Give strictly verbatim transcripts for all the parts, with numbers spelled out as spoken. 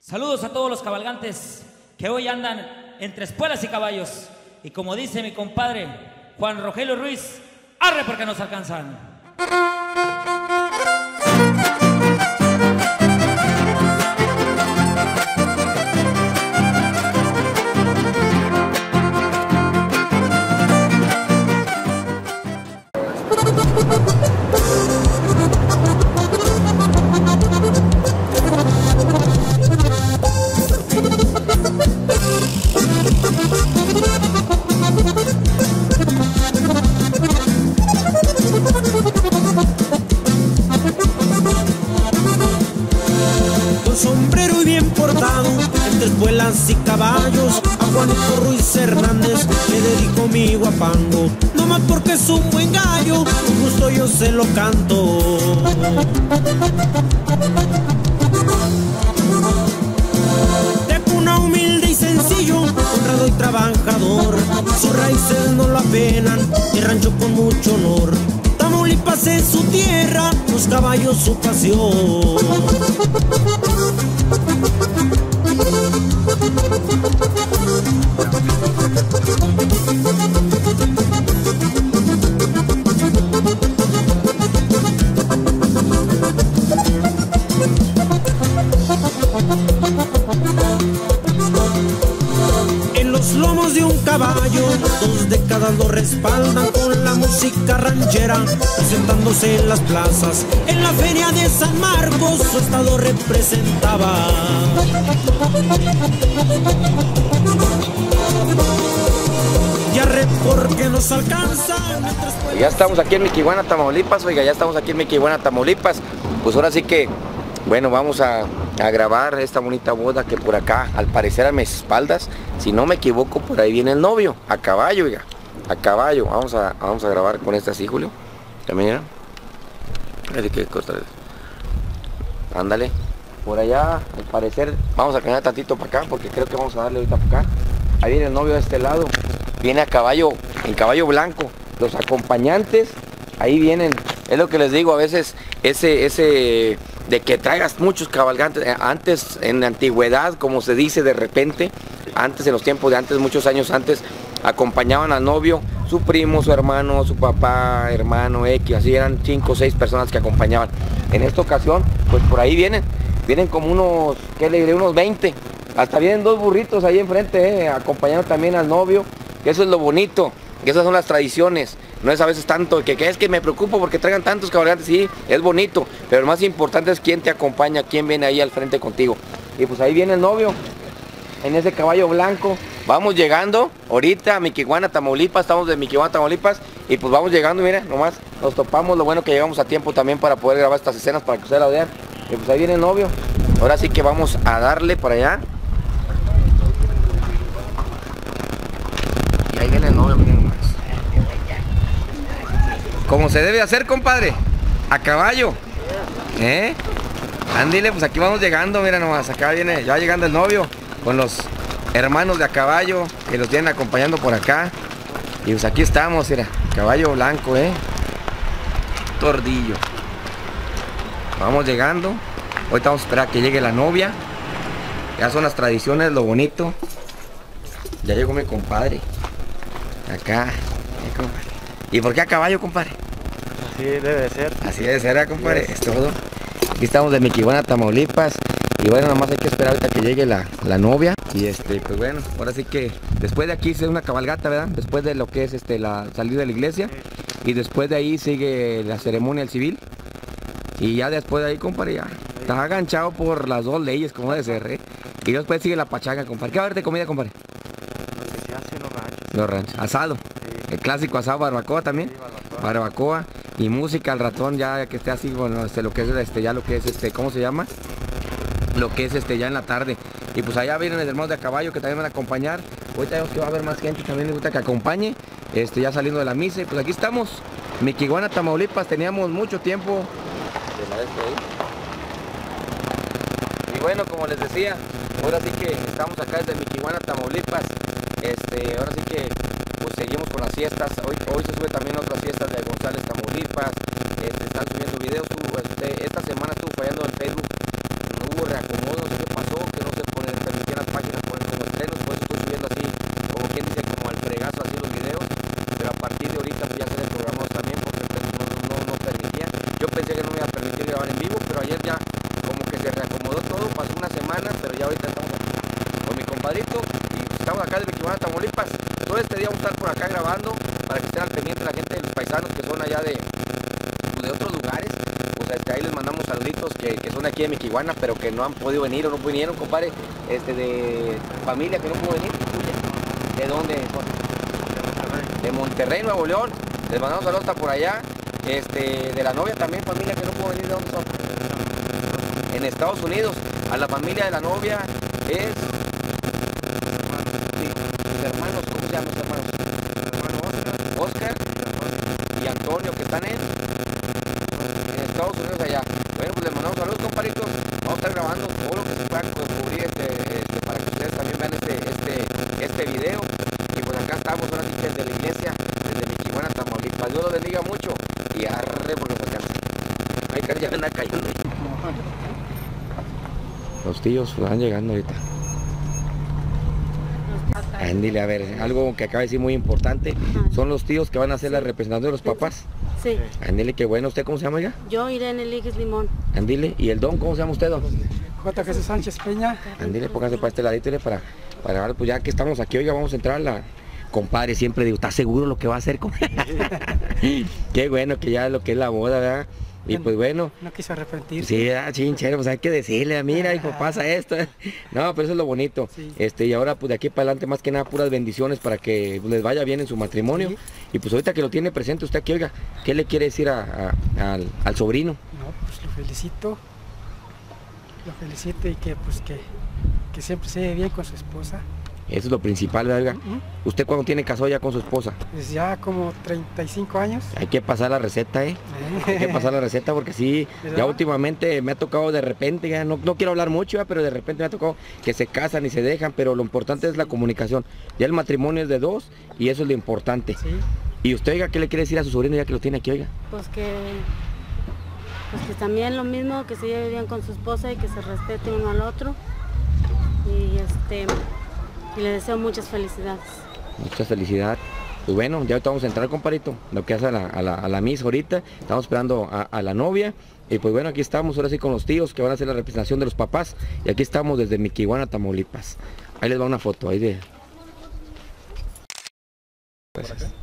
Saludos a todos los cabalgantes que hoy andan entre espuelas y caballos. Y como dice mi compadre Juan Rogelio Ruiz, arre porque nos alcanzan. Sombrero y bien portado, entre espuelas y caballos, a Juanito Ruiz Hernández le dedico mi guapango. No más porque es un buen gallo, con gusto yo se lo canto. De cuna humilde y sencillo, honrado y trabajador, sus raíces no lo apenan, y rancho con mucho honor. Tamaulipas es su tierra, los caballos su pasión. En los lomos de un caballo, dos décadas lo respaldan con la música ranchera, presentándose en las plazas. En la feria de San Marcos su estado representaba. Y arre porque nos alcanza. Ya estamos aquí en Miquihuana, Tamaulipas, oiga, ya estamos aquí en Miquihuana, Tamaulipas. Pues ahora sí que, bueno, vamos a, a grabar esta bonita boda que por acá, al parecer a mis espaldas, si no me equivoco, por ahí viene el novio, a caballo, oiga, a caballo. Vamos a, vamos a grabar con este así, Julio. También, mira. ¿Qué cosa? Ándale. Por allá, al parecer, vamos a caminar tantito para acá, porque creo que vamos a darle ahorita para acá. Ahí viene el novio de este lado. Viene a caballo, en caballo blanco. Los acompañantes, ahí vienen. Es lo que les digo, a veces ese, ese de que traigas muchos cabalgantes. Antes, en la antigüedad, como se dice de repente, antes, en los tiempos de antes, muchos años antes, acompañaban al novio, su primo, su hermano, su papá, hermano, X, así eran cinco o seis personas que acompañaban. En esta ocasión, pues por ahí vienen, vienen como unos, ¿qué le diré? Unos veinte. Hasta vienen dos burritos ahí enfrente, eh, acompañando también al novio. Eso es lo bonito, que esas son las tradiciones. No es a veces tanto que, que es que me preocupo porque traigan tantos cabalgantes. Sí, es bonito, pero lo más importante es quién te acompaña, quién viene ahí al frente contigo. Y pues ahí viene el novio, en ese caballo blanco. Vamos llegando ahorita a Miquihuana, Tamaulipas. Estamos de Miquihuana, Tamaulipas. Y pues vamos llegando, mira, nomás nos topamos. Lo bueno que llegamos a tiempo también para poder grabar estas escenas, para que ustedes la vean. Y pues ahí viene el novio. Ahora sí que vamos a darle para allá. Y ahí viene el novio, miren nomás. Como se debe hacer, compadre. A caballo. ¿Eh? Ándile, pues aquí vamos llegando, mira nomás. Acá viene, ya llegando el novio con los hermanos de a caballo que los vienen acompañando por acá. Y pues aquí estamos, mira, caballo blanco, eh. Tordillo. Vamos llegando. Ahorita vamos a esperar a que llegue la novia. Ya son las tradiciones, lo bonito. Ya llegó mi compadre. Acá, eh, compadre. ¿Y por qué a caballo, compadre? Así debe ser. Así debe ser, ¿eh, compadre? Es todo. Aquí estamos de Miquihuana, Tamaulipas. Y bueno, nomás hay que esperar ahorita que llegue la, la novia. Y este, pues bueno, ahora sí que después de aquí es una cabalgata, ¿verdad? Después de lo que es este la salida de la iglesia. Y después de ahí sigue la ceremonia del civil. Y ya después de ahí, compadre, ya está aganchado por las dos leyes, como debe ser, ¿eh? Y después sigue la pachanga, compadre. ¿Qué va a haber de comida, compadre? Lo que se hace en los ranchos. Los ranchos. Asado. Sí. El clásico asado, barbacoa también. Sí, barbacoa. Barbacoa. Y música al ratón, ya que esté así, bueno, este, lo que es este, ya lo que es este, ¿cómo se llama? Lo que es este, ya en la tarde. Y pues allá vienen los hermanos de a caballo que también van a acompañar. Ahorita vemos que va a haber más gente también, les gusta que acompañe. Este, ya saliendo de la misa. Y pues aquí estamos. Miquihuana, Tamaulipas, teníamos mucho tiempo. Y bueno, como les decía, ahora sí que estamos acá desde Miquihuana, Tamaulipas. Este, ahora sí que pues seguimos con las fiestas. Hoy, hoy se sube también otras fiestas de González, Tamaulipas. Este, están subiendo videos. Tú, este, esta semana estuvo fallando en Facebook. No hubo reacomodo, no sé qué pasó, que no se ya ahorita estamos aquí con mi compadrito y estamos acá de Miquihuana, Tamaulipas. Todo este día vamos a estar por acá grabando para que estén al pendiente la gente de los paisanos que son allá de, de otros lugares. Pues este, ahí les mandamos saluditos que, que son de aquí de Miquihuana, pero que no han podido venir o no vinieron, compadre, este, de familia que no pudo venir. ¿De dónde son? De Monterrey, Nuevo León. Les mandamos saludos hasta por allá. Este, de la novia también, familia que no pudo venir. ¿De dónde son? En Estados Unidos. A la familia de la novia es... Sí, mis hermanos, ¿cómo se llaman mis hermanos? Hermano Oscar. Oscar y Antonio, que están en, en Estados Unidos allá. Bueno, pues les mandamos saludos, comparitos. Vamos a estar grabando todo lo que se pueda descubrir este, este, para que ustedes también vean este, este, este video. Y pues acá estamos, ahora sí que desde la iglesia, desde Miquihuana, Tamaulipas. Dios los bendiga mucho y arre porque pues ya, ay, que ya anda cayendo. Los tíos van llegando ahorita. Ándile, a ver, algo que acaba de decir muy importante, son los tíos que van a hacer la representación de los papás. Sí. Ándile, qué bueno. ¿Usted cómo se llama, oiga? Yo, Irene Líguez Limón. Ándile, ¿y el don cómo se llama usted, don? J. Jesús Sánchez Peña. Ándile, póngase para este ladito, para, para, pues ya que estamos aquí, oiga, vamos a entrar a la... Compadre, siempre digo, ¿estás seguro lo que va a hacer? Qué bueno que ya lo que es la boda, ¿verdad? Y pues bueno. No quiso arrepentirse. Sí, ah, chinchero, pues hay que decirle, mira, hijo, pasa esto. No, pero eso es lo bonito. Sí. Este, y ahora pues de aquí para adelante más que nada puras bendiciones para que les vaya bien en su matrimonio. Sí. Y pues ahorita que lo tiene presente usted aquí, oiga, ¿qué le quiere decir a, a, al, al sobrino? No, pues lo felicito. Lo felicito y que pues que, que siempre se ve bien con su esposa. Eso es lo principal, ¿verdad? Uh-huh. ¿Usted cuándo tiene casado ya con su esposa? Pues ya como treinta y cinco años. Hay que pasar la receta, ¿eh? Hay que pasar la receta porque sí, ¿verdad? Ya últimamente me ha tocado de repente, ya no, no quiero hablar mucho, ¿verdad? Pero de repente me ha tocado que se casan y se dejan, pero lo importante es la comunicación. Ya el matrimonio es de dos y eso es lo importante. Sí. Y usted, oiga, ¿qué le quiere decir a su sobrino ya que lo tiene aquí, oiga? Pues que, pues que también lo mismo, que se lleve bien con su esposa y que se respete uno al otro. Y este... Y le deseo muchas felicidades. Muchas felicidades. Pues bueno, ya ahorita vamos a entrar, compadrito, lo que hace a la, a la, a la misa ahorita. Estamos esperando a, a la novia. Y pues bueno, aquí estamos ahora sí con los tíos que van a hacer la representación de los papás. Y aquí estamos desde Miquihuana, Tamaulipas. Ahí les va una foto, ahí de... Gracias.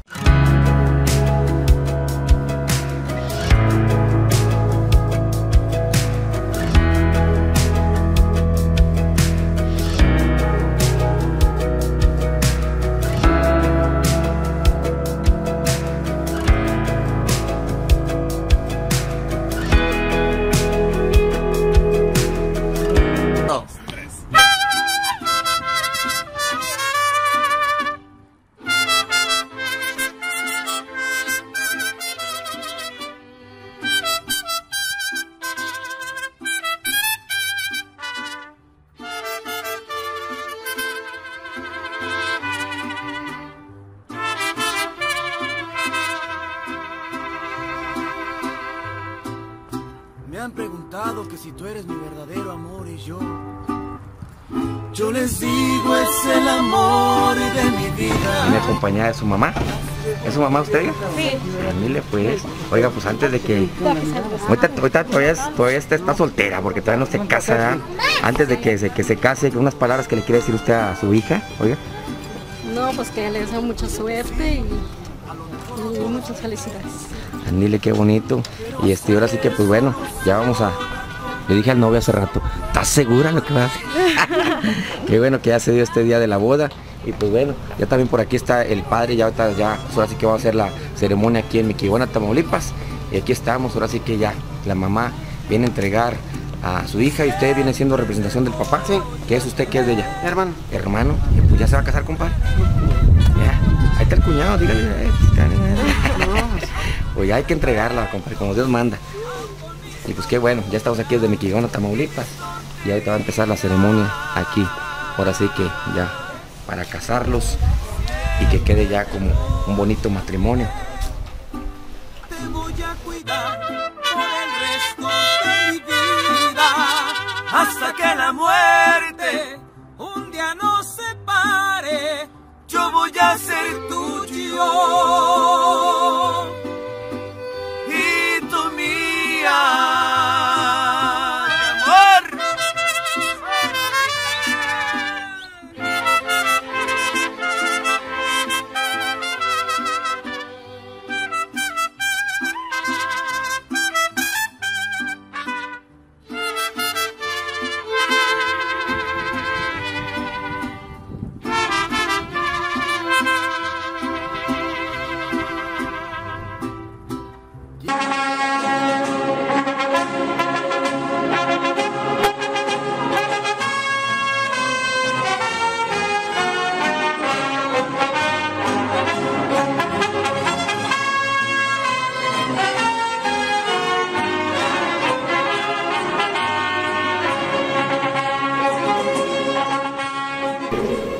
Me han preguntado que si tú eres mi verdadero amor y yo Yo les digo es el amor de mi vida. Viene acompañada de su mamá. ¿Es su mamá usted? Sí. Mire pues, oiga, pues antes de que... Ahorita, ahorita todavía, todavía está, está soltera porque todavía no se casa, ¿verdad? Antes de que se, que se case, unas palabras que le quiere decir usted a su hija, oiga. No, pues que le deseo mucha suerte y, y muchas felicidades. Dile qué bonito. Y este, ahora sí que pues bueno, ya vamos a... Le dije al novio hace rato, ¿estás segura lo que va a hacer? Qué bueno que ya se dio este día de la boda. Y pues bueno, ya también por aquí está el padre, ya ahorita ya, pues ahora sí que vamos a hacer la ceremonia aquí en Miquihuana, Tamaulipas. Y aquí estamos, ahora sí que ya la mamá viene a entregar a su hija y usted viene siendo representación del papá. Sí. ¿Qué es usted? ¿Qué es de ella? Hermano. Hermano. Y pues ya se va a casar, compadre. Ya. Ahí está el cuñado, dígale. Pues ya hay que entregarla, compadre, como Dios manda. Y pues qué bueno, ya estamos aquí desde Miquihuana, Tamaulipas. Y ahorita va a empezar la ceremonia aquí. Ahora sí que ya para casarlos y que quede ya como un bonito matrimonio. Te voy a cuidar por el resto de mi vida, hasta que la muerte un día nos separe. Yo voy a ser tuyo y tú mía, amor.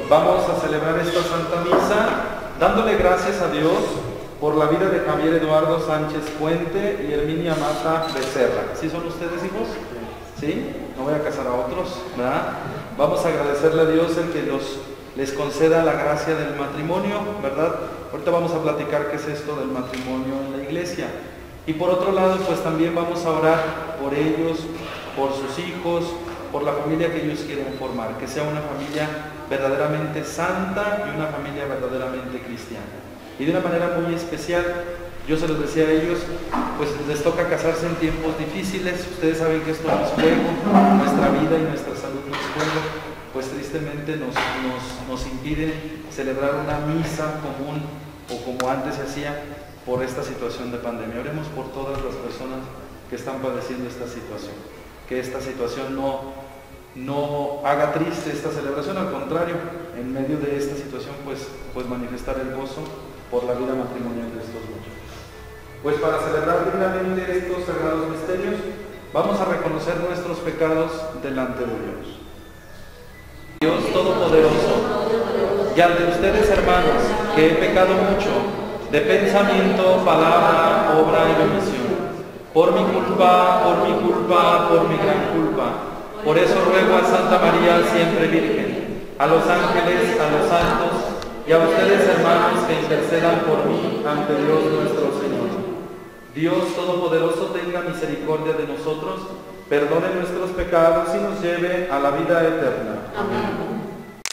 vamos a celebrar esta Santa Misa dándole gracias a Dios por la vida de Javier Eduardo Sánchez Puente y Herminia Mata Becerra. ¿Sí son ustedes hijos? ¿Sí? No voy a casar a otros, ¿verdad? Vamos a agradecerle a Dios el que los, les conceda la gracia del matrimonio, ¿verdad? Ahorita vamos a platicar qué es esto del matrimonio en la iglesia. Y por otro lado, pues también vamos a orar por ellos, por sus hijos, por la familia que ellos quieren formar, que sea una familia verdaderamente santa y una familia verdaderamente cristiana. Y de una manera muy especial, yo se los decía a ellos, pues les toca casarse en tiempos difíciles. Ustedes saben que esto no es juego, nuestra vida y nuestra salud no es juego, pues tristemente nos, nos, nos impide celebrar una misa común o como antes se hacía por esta situación de pandemia. Oremos por todas las personas que están padeciendo esta situación, que esta situación no, no haga triste esta celebración, al contrario, en medio de esta situación pues, pues manifestar el gozo por la vida matrimonial de estos muchachos. Pues para celebrar dignamente estos sagrados misterios, vamos a reconocer nuestros pecados delante de Dios. Dios Todopoderoso, y ante ustedes, hermanos, que he pecado mucho, de pensamiento, palabra, obra y omisión, por mi culpa, por mi culpa, por mi gran culpa. Por eso ruego a Santa María, siempre Virgen, a los ángeles, a los santos, y a ustedes, hermanos, que intercedan por mí ante Dios nuestro Señor. Dios Todopoderoso tenga misericordia de nosotros, perdone nuestros pecados y nos lleve a la vida eterna. Amén.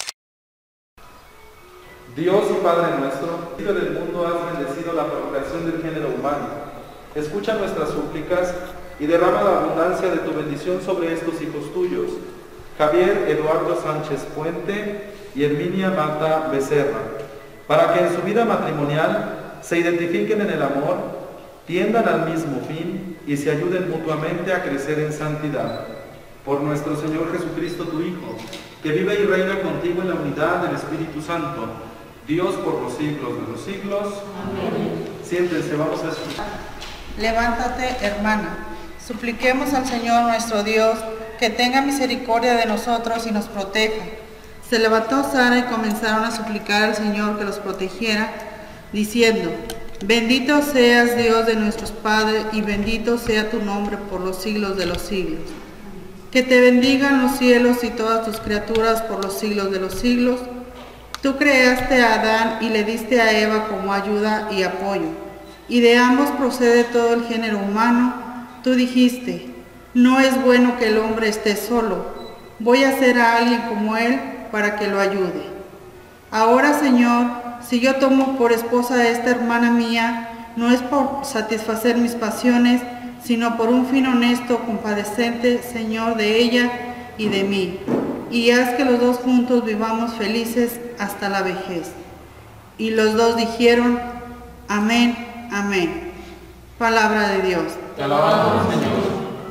Dios y Padre nuestro, Hijo del mundo, has bendecido la procreación del género humano. Escucha nuestras súplicas y derrama la abundancia de tu bendición sobre estos hijos tuyos, Javier Eduardo Sánchez Puente y Herminia Mata Becerra, para que en su vida matrimonial se identifiquen en el amor, tiendan al mismo fin y se ayuden mutuamente a crecer en santidad. Por nuestro Señor Jesucristo, tu Hijo, que vive y reina contigo en la unidad del Espíritu Santo, Dios por los siglos de los siglos. Amén. Siéntense, vamos a escuchar. Levántate, hermana, supliquemos al Señor nuestro Dios que tenga misericordia de nosotros y nos proteja. Se levantó Sara y comenzaron a suplicar al Señor que los protegiera, diciendo: bendito seas, Dios de nuestros padres, y bendito sea tu nombre por los siglos de los siglos. Que te bendigan los cielos y todas tus criaturas por los siglos de los siglos. Tú creaste a Adán y le diste a Eva como ayuda y apoyo, y de ambos procede todo el género humano. Tú dijiste: no es bueno que el hombre esté solo, voy a hacer a alguien como él para que lo ayude. Ahora, Señor, si yo tomo por esposa a esta hermana mía, no es por satisfacer mis pasiones, sino por un fin honesto, compadecente, Señor, de ella y de mí. Y haz que los dos juntos vivamos felices hasta la vejez. Y los dos dijeron: amén, amén. Palabra de Dios. Te alabamos, Señor.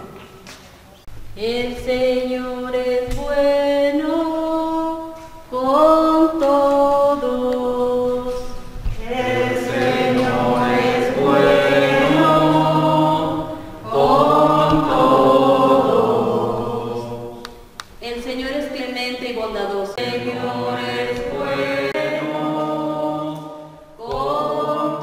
El Señor es bueno con todos. El Señor es bueno con todos. El Señor es clemente y bondadoso. El Señor es bueno con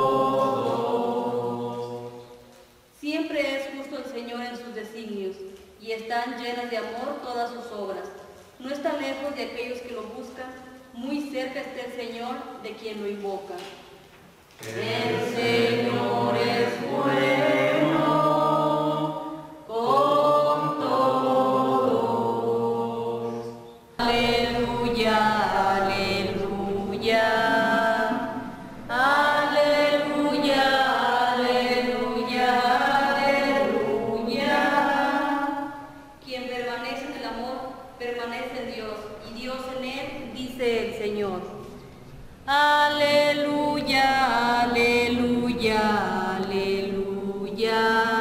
todos. Siempre es justo el Señor en sus designios, y están llenas de amor todas sus obras. No está lejos de aquellos que lo buscan, muy cerca está el Señor de quien lo invoca. El Señor es bueno con todos. Aleluya, aleluya. Aleluya, aleluya, aleluya. Quien permanece en el amor, permanece en Dios, y Dios en él, dice el Señor. Aleluya, aleluya, aleluya.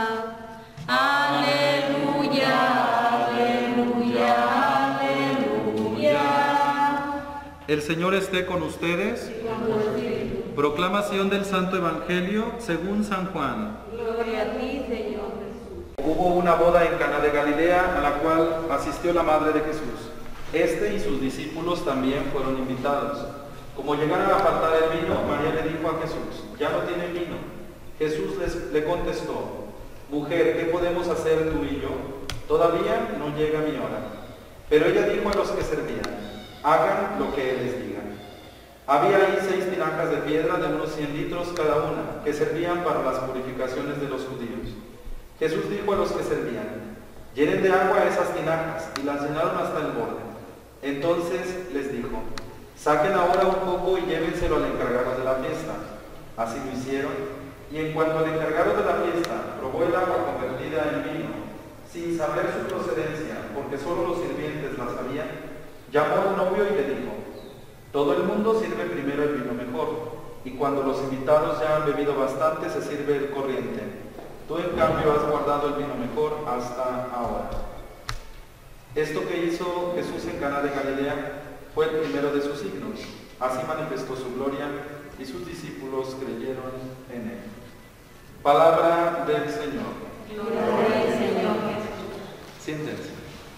Aleluya, aleluya, aleluya. El Señor esté con ustedes. Proclamación del Santo Evangelio según San Juan. Gloria a ti, Señor Jesús. Hubo una boda en Cana de Galilea a la cual asistió la madre de Jesús. Este y sus discípulos también fueron invitados. Como llegaron a faltar el vino, María le dijo a Jesús, ya no tienen vino. Jesús les, le contestó, mujer, ¿qué podemos hacer tú y yo? Todavía no llega mi hora. Pero ella dijo a los que servían, hagan lo que él les diga. Había ahí seis tinajas de piedra de unos cien litros cada una, que servían para las purificaciones de los judíos. Jesús dijo a los que servían, llenen de agua esas tinajas, y las llenaron hasta el borde. Entonces les dijo, saquen ahora un poco y llévenselo al encargado de la fiesta. Así lo hicieron, y en cuanto al encargado de la fiesta probó el agua convertida en vino, sin saber su procedencia, porque solo los sirvientes la sabían, llamó al novio y le dijo, todo el mundo sirve primero el vino mejor, y cuando los invitados ya han bebido bastante, se sirve el corriente. Tú, en cambio, has guardado el vino mejor hasta ahora. Esto que hizo Jesús en Caná de Galilea fue el primero de sus signos. Así manifestó su gloria, y sus discípulos creyeron en él. Palabra del Señor. Gloria al Señor Jesús. Siéntense.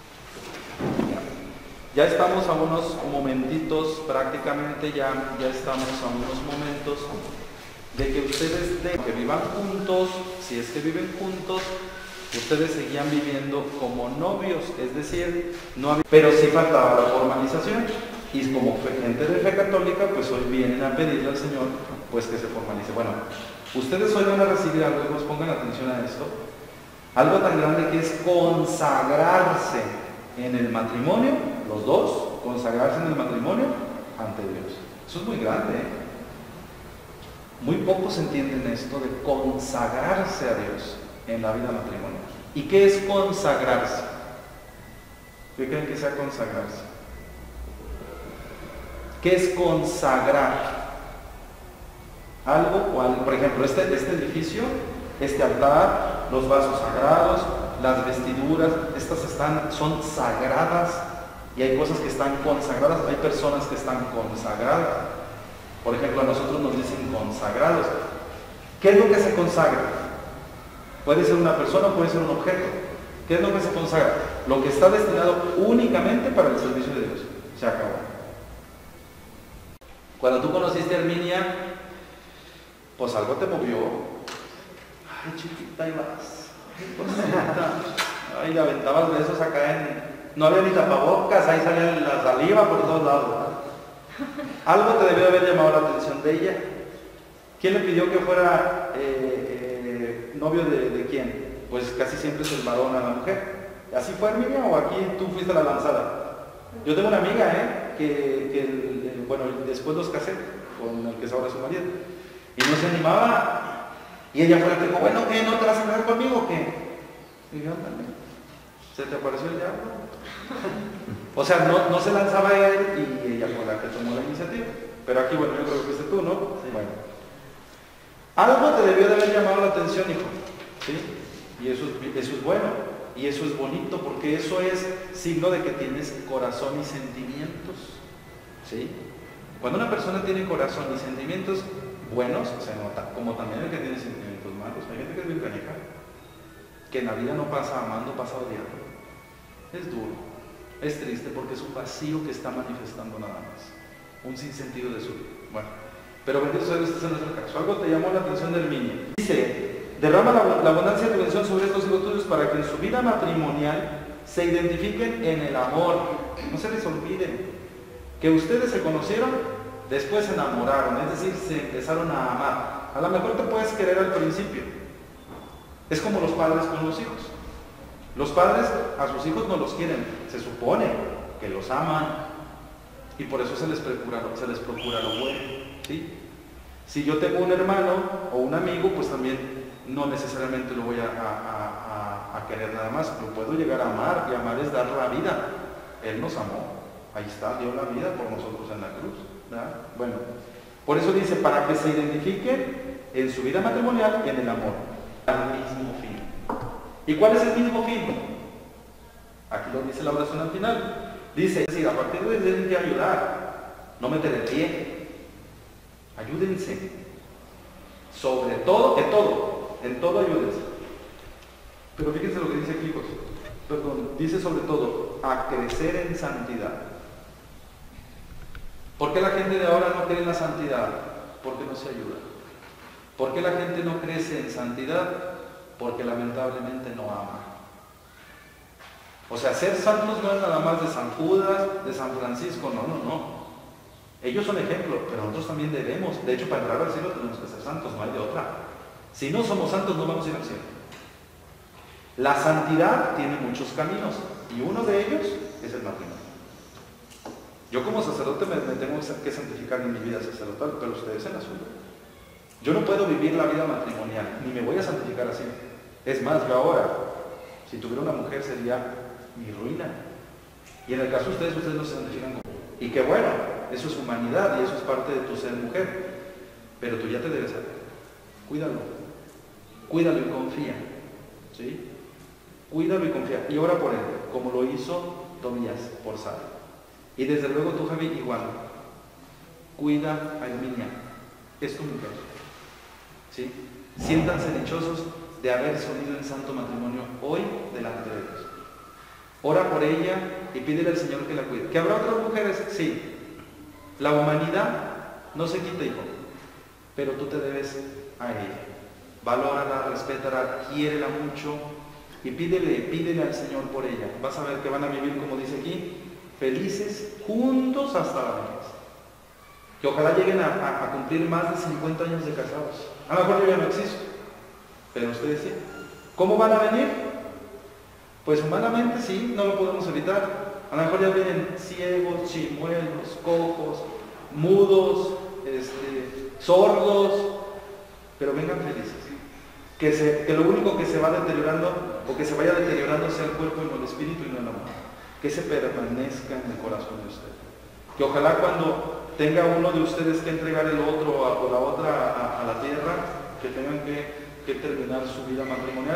Ya estamos a unos momentitos, prácticamente ya, ya estamos a unos momentos de que ustedes, de que vivan juntos, si es que viven juntos, ustedes seguían viviendo como novios, es decir, no había, pero sí faltaba la formalización. Y como gente de fe católica, pues hoy vienen a pedirle al Señor, pues que se formalice. Bueno, ustedes hoy van a recibir algo, pues pongan atención a esto, algo tan grande que es consagrarse en el matrimonio, los dos, consagrarse en el matrimonio ante Dios. Eso es muy grande, ¿eh? Muy pocos entienden esto de consagrarse a Dios en la vida matrimonial. ¿Y qué es consagrarse? ¿Qué creen que sea consagrarse? ¿Qué es consagrar? Algo, cual, por ejemplo, este, este edificio, este altar, los vasos sagrados, las vestiduras, estas están, son sagradas, y hay cosas que están consagradas, hay personas que están consagradas. Por ejemplo, a nosotros nos dicen consagrados. ¿Qué es lo que se consagra? Puede ser una persona, puede ser un objeto. ¿Qué es lo que se consagra? Lo que está destinado únicamente para el servicio de Dios. Se acabó. Cuando tú conociste a Herminia, pues algo te movió. Ay, chiquita, ahí vas. Ay, cosita. Ay, le aventabas besos acá en... No había ni tapabocas, ahí salía la saliva por todos lados, ¿verdad? Algo te debió haber llamado la atención de ella. ¿Quién le pidió que fuera eh, eh, novio de, de quién? Pues casi siempre es el varón a la mujer. ¿Así fue, Herminia, o aquí tú fuiste la lanzada? Yo tengo una amiga, ¿eh? Que, que el, el, bueno, después los casé con el que es ahora su marido. Y no se animaba. Y ella fue la que dijo, bueno, ¿qué? ¿No te vas a casar conmigo o qué? Y yo, ándale. ¿Se te apareció el diablo? O sea, no, no se lanzaba él y ella fue la que tomó la iniciativa. Pero aquí, bueno, yo creo que fuiste tú, ¿no? Sí. Bueno. Algo te debió de haber llamado la atención, hijo. ¿Sí? Y eso es, eso es bueno. Y eso es bonito porque eso es signo de que tienes corazón y sentimientos. ¿Sí? Cuando una persona tiene corazón y sentimientos buenos, se nota, como también el que tiene sentimientos malos. Hay gente que es bien cañeja, que en la vida no pasa amando, pasa odiando. Es duro, es triste porque es un vacío que está manifestando nada más, un sinsentido de su vida. Bueno, pero bendito sea Dios, este no es el caso. Algo te llamó la atención de Herminia. Dice, derrama la, la abundancia de tu bendición sobre estos hijos tuyos para que en su vida matrimonial se identifiquen en el amor. No se les olvide que ustedes se conocieron, después se enamoraron, es decir, se empezaron a amar. A lo mejor te puedes querer al principio. Es como los padres con los hijos. Los padres a sus hijos no los quieren, se supone que los aman y por eso se les procura, se les procura lo bueno, ¿sí? Si yo tengo un hermano o un amigo, pues también no necesariamente lo voy a, a, a, a querer nada más, lo puedo llegar a amar, y amar es dar la vida. Él nos amó, ahí está, dio la vida por nosotros en la cruz, ¿verdad? Bueno, por eso dice, para que se identifiquen en su vida matrimonial y en el amor, al mismo fin. ¿Y cuál es el mismo fin? Aquí lo dice la oración al final. Dice, es decir, a partir de hoy tienen que ayudar, no meter el pie. Ayúdense. Sobre todo, en todo, en todo ayúdense. Pero fíjense lo que dice aquí, hijos. Perdón, dice sobre todo, a crecer en santidad. ¿Por qué la gente de ahora no cree en la santidad? Porque no se ayuda. ¿Por qué la gente no crece en santidad? Porque lamentablemente no ama. O sea, ser santos no es nada más de San Judas, de San Francisco, no, no, no. Ellos son ejemplos, pero nosotros también debemos. De hecho, para entrar al cielo tenemos que ser santos, no hay de otra. Si no somos santos, no vamos a ir al cielo. La santidad tiene muchos caminos, y uno de ellos es el matrimonio. Yo como sacerdote me, me tengo que santificar en mi vida sacerdotal, pero ustedes en la suya. Yo no puedo vivir la vida matrimonial, ni me voy a santificar así. Es más, yo ahora, si tuviera una mujer, sería mi ruina. Y en el caso de ustedes, ustedes no se santifican como. Y qué bueno, eso es humanidad y eso es parte de tu ser mujer. Pero tú ya te debes saber. Cuídalo. Cuídalo y confía. ¿Sí? Cuídalo y confía. Y ora por él, como lo hizo Tobías por Sara. Y desde luego tú, Javi, igual. Cuida a Herminia. Es tu mujer. ¿Sí? Siéntanse dichosos de haberse unido en santo matrimonio hoy delante de Dios. Ora por ella y pídele al Señor que la cuide. ¿Que habrá otras mujeres? Sí. La humanidad no se quita, hijo. Pero tú te debes a ella. Valórala, respétala, quiérela mucho y pídele, pídele al Señor por ella. Vas a ver que van a vivir, como dice aquí, felices juntos hasta la vejez. Que ojalá lleguen a, a, a cumplir más de cincuenta años de casados. A lo mejor yo ya no existo, pero ustedes sí. ¿Cómo van a venir? Pues humanamente sí, no lo podemos evitar. A lo mejor ya vienen ciegos, chimuelos, cojos, mudos, este, sordos, pero vengan felices. Que, se, que lo único que se va deteriorando o que se vaya deteriorando sea el cuerpo y no el espíritu y no el amor. Que se permanezca en el corazón de usted. Que ojalá cuando tenga uno de ustedes que entregar el otro a, o la otra a, a la tierra, que tengan que, que terminar su vida matrimonial,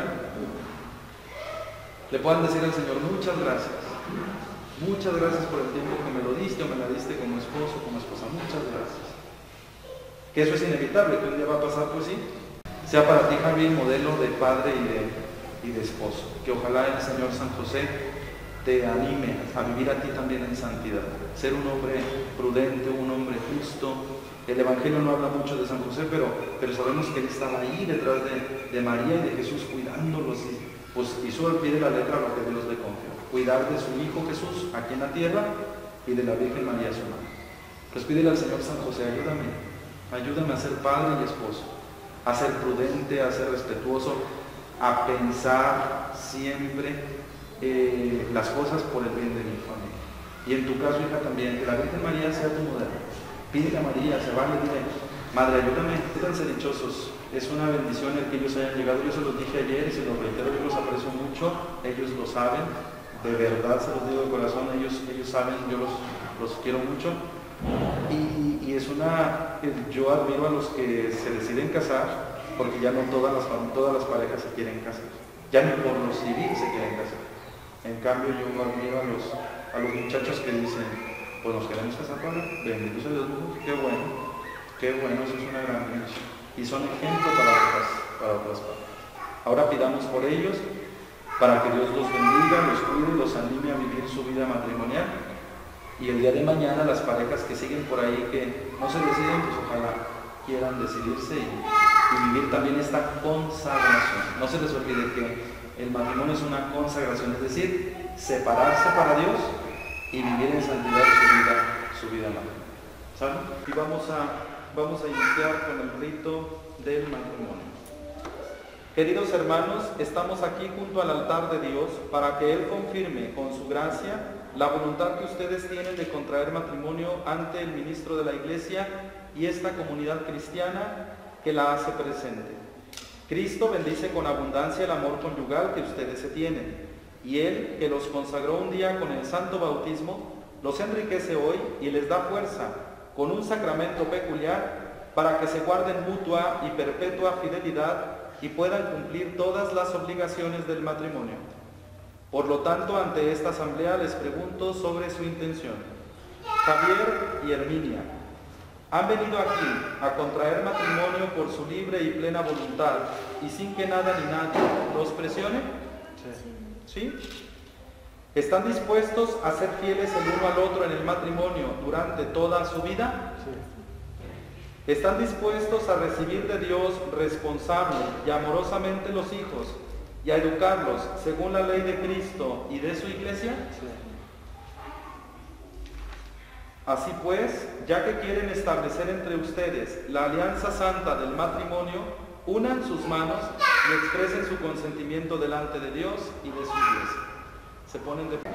le puedan decir al Señor, muchas gracias, muchas gracias por el tiempo que me lo diste o me la diste como esposo, como esposa, muchas gracias. Que eso es inevitable, que un día va a pasar, pues sí, sea para ti, Javi, modelo de padre y de, y de esposo. Que ojalá el Señor San José te anime a vivir a ti también en santidad, ser un hombre prudente, un hombre justo. El Evangelio no habla mucho de San José, pero, pero sabemos que él estaba ahí detrás de, de María y de Jesús cuidándolos. Y, pues hizo al pie de la letra lo que Dios le confió, cuidar de su Hijo Jesús aquí en la tierra y de la Virgen María su madre. Pues pídele al Señor San José, ayúdame, ayúdame a ser padre y esposo, a ser prudente, a ser respetuoso, a pensar siempre eh, las cosas por el bien de mi familia. Y en tu caso, hija, también, que la Virgen María sea tu modelo. Pídele a María, se vale, dile, Madre, ayúdame, siéntanse dichosos. Es una bendición el que ellos hayan llegado. Yo se los dije ayer y se los reitero, yo los aprecio mucho, ellos lo saben, de verdad se los digo de corazón, ellos, ellos saben, yo los, los quiero mucho. Y, y es una, yo admiro a los que se deciden casar, porque ya no todas las, todas las parejas se quieren casar, ya ni por lo civil se quieren casar. En cambio yo admiro a los, a los muchachos que dicen, pues nos queremos casar, padre, bendito sea Dios, qué bueno, qué bueno, eso es una gran bendición. Y son ejemplos para otras, para otras partes. Ahora pidamos por ellos, para que Dios los bendiga, los cuide, los anime a vivir su vida matrimonial. Y el día de mañana las parejas que siguen por ahí, que no se deciden, pues ojalá quieran decidirse y, y vivir también esta consagración. No se les olvide que el matrimonio es una consagración, es decir, separarse para Dios y vivir en santidad su vida, su vida matrimonial. ¿Saben? Y vamos a... Vamos a iniciar con el rito del matrimonio. Queridos hermanos, estamos aquí junto al altar de Dios para que Él confirme con su gracia la voluntad que ustedes tienen de contraer matrimonio ante el ministro de la Iglesia y esta comunidad cristiana que la hace presente. Cristo bendice con abundancia el amor conyugal que ustedes se tienen, y Él, que los consagró un día con el santo bautismo, los enriquece hoy y les da fuerza con un sacramento peculiar para que se guarden mutua y perpetua fidelidad y puedan cumplir todas las obligaciones del matrimonio. Por lo tanto, ante esta asamblea les pregunto sobre su intención. Javier y Herminia, ¿han venido aquí a contraer matrimonio por su libre y plena voluntad y sin que nada ni nadie los presione? Sí. ¿Sí? ¿Están dispuestos a ser fieles el uno al otro en el matrimonio durante toda su vida? Sí. ¿Están dispuestos a recibir de Dios responsable y amorosamente los hijos y a educarlos según la ley de Cristo y de su iglesia? Sí. Así pues, ya que quieren establecer entre ustedes la alianza santa del matrimonio, unan sus manos y expresen su consentimiento delante de Dios y de su iglesia. Se ponen de pie.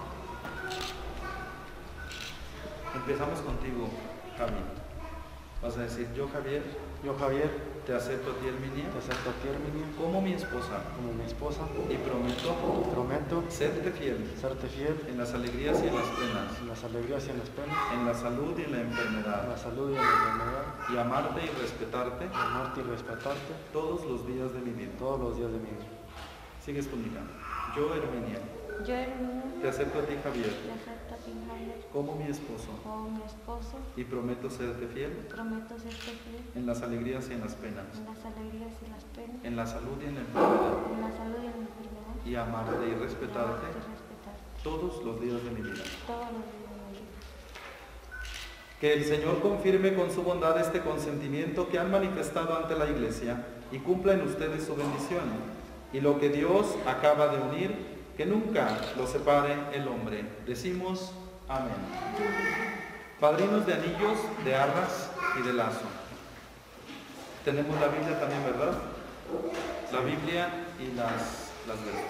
Empezamos contigo, Javier. Vas a decir, yo Javier, Yo, Javier, te acepto a ti, Herminia, te acepto a ti, Herminia, como mi esposa, como mi esposa, y prometo prometo serte fiel serte fiel en las alegrías y en las penas, en las alegrías y en las penas, en la salud y en la en enfermedad, la salud y en la enfermedad, y amarte y respetarte amarte y respetarte todos los días de mi vida. todos los días de mi vida. Sigues tú, mija. Yo, Herminia, Yo, Herminia, te acepto a ti, Javier, te acepto a ti, Javier, como mi esposo, como mi esposo, y prometo serte fiel prometo serte fiel en las alegrías y en las penas, en las alegrías y las penas, en la salud y en la enfermedad, en la salud y en la enfermedad, y amarte y respetarte y respetarte todos los días de mi vida. todos los días de mi vida. Que el Señor confirme con su bondad este consentimiento que han manifestado ante la Iglesia y cumpla en ustedes su bendición. Y lo que Dios acaba de unir, que nunca lo separe el hombre. Decimos amén. Padrinos de anillos, de arras y de lazo. Tenemos la Biblia también, ¿verdad? La Biblia y las, las velas.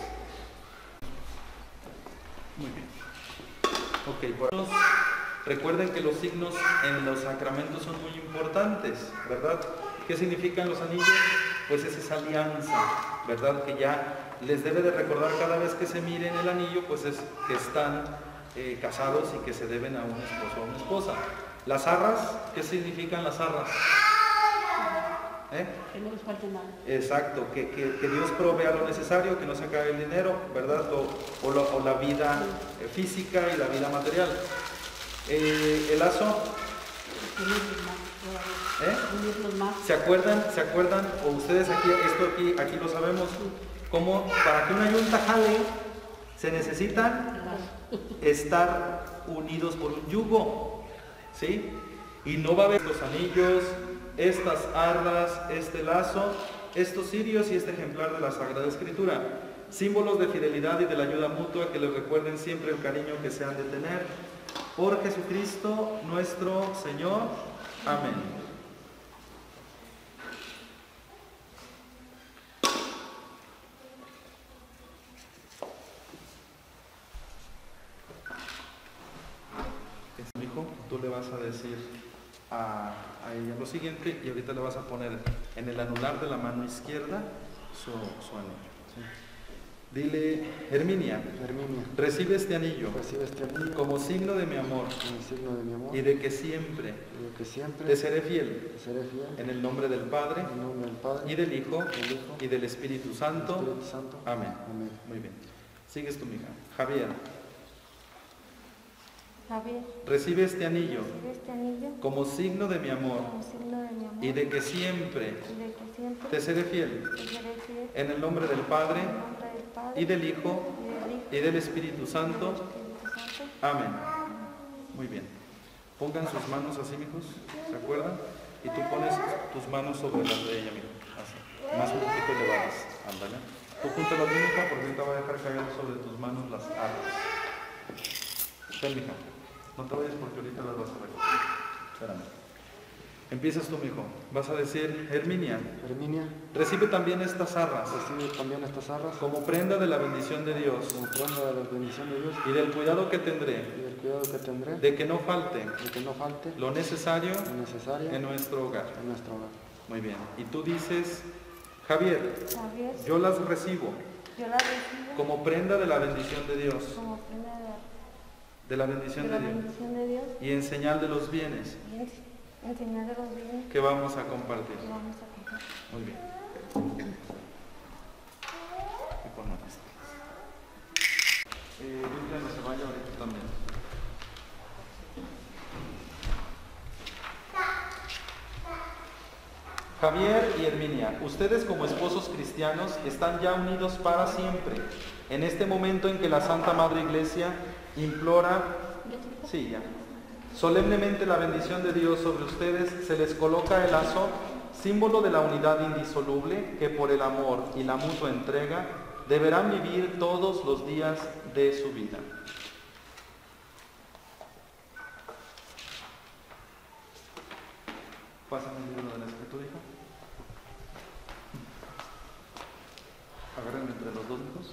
Muy bien. Ok, por eso, recuerden que los signos en los sacramentos son muy importantes, ¿verdad? ¿Qué significan los anillos? Pues es esa alianza, ¿verdad? Que ya les debe de recordar cada vez que se miren el anillo, pues es que están eh, casados y que se deben a un esposo o a una esposa. Las arras, ¿qué significan las arras? ¿Eh? Que no les falte nada. Exacto, que, que, que Dios provea lo necesario, que no se acabe el dinero, ¿verdad? O, o, lo, o la vida eh, física y la vida material. Eh, el lazo, ¿eh? ¿Se acuerdan? ¿Se acuerdan? O ustedes aquí, esto aquí, aquí lo sabemos. Como para que una yunta jale, se necesitan estar unidos por un yugo, ¿sí? Y no va a haber los anillos, estas arras, este lazo, estos cirios y este ejemplar de la Sagrada Escritura, símbolos de fidelidad y de la ayuda mutua que les recuerden siempre el cariño que se han de tener. Por Jesucristo nuestro Señor. Amén. Hijo, tú le vas a decir a, a ella lo siguiente y ahorita le vas a poner en el anular de la mano izquierda su, su anillo. Sí. Dile, Herminia, Herminia, recibe este anillo recibe este anillo como signo de mi amor como signo de mi amor y de que siempre y de que siempre te seré fiel te seré fiel en el nombre del Padre en el nombre del Padre y del Hijo del Hijo y del Espíritu Santo. Espíritu Santo. Amén. Amén. Muy bien. Sigues tu mija. Javier, Javier, recibe este anillo recibe este anillo como signo de mi amor como signo de mi amor y de que siempre y de que siempre te seré fiel te seré fiel en el nombre del Padre en el nombre del Padre y del Hijo y del Hijo y del Espíritu Santo. Espíritu Santo. Amén. Muy bien. Pongan sus manos así, mijos. ¿Se acuerdan? Y tú pones tus manos sobre las de ella, mijo. Así. Más un poquito elevadas. Ándale. Tú junta las mías, porque ahorita voy a dejar caer sobre tus manos las arras. Ven, mija. No te vayas porque ahorita las vas a ver. Espérame. Empiezas tú, mijo. Vas a decir, Herminia, Herminia, recibe también estas arras recibe también estas arras como prenda de la bendición de Dios como prenda de la bendición de Dios y del cuidado que tendré y del cuidado que tendré de que no falte de que no falte lo necesario lo necesario en nuestro hogar. en nuestro hogar. Muy bien. Y tú dices, Javier, Javier, yo las recibo yo la recibo como prenda de la bendición de Dios, como prenda de la, de la bendición de de la Dios, bendición de Dios y en señal de los bienes y en, enseñar de los bienes que vamos a compartir. que vamos a compartir. Muy bien. Y pon manos. Eh, Biblia no se vaya ahorita también. Javier y Herminia, ustedes como esposos cristianos están ya unidos para siempre En este momento en que la Santa Madre Iglesia implora, sí, ya, solemnemente la bendición de Dios sobre ustedes, se les coloca el lazo, símbolo de la unidad indisoluble que por el amor y la mutua entrega deberán vivir todos los días de su vida. Pásame el libro de la Escritura, hija. Agárrenme entre los dos hijos.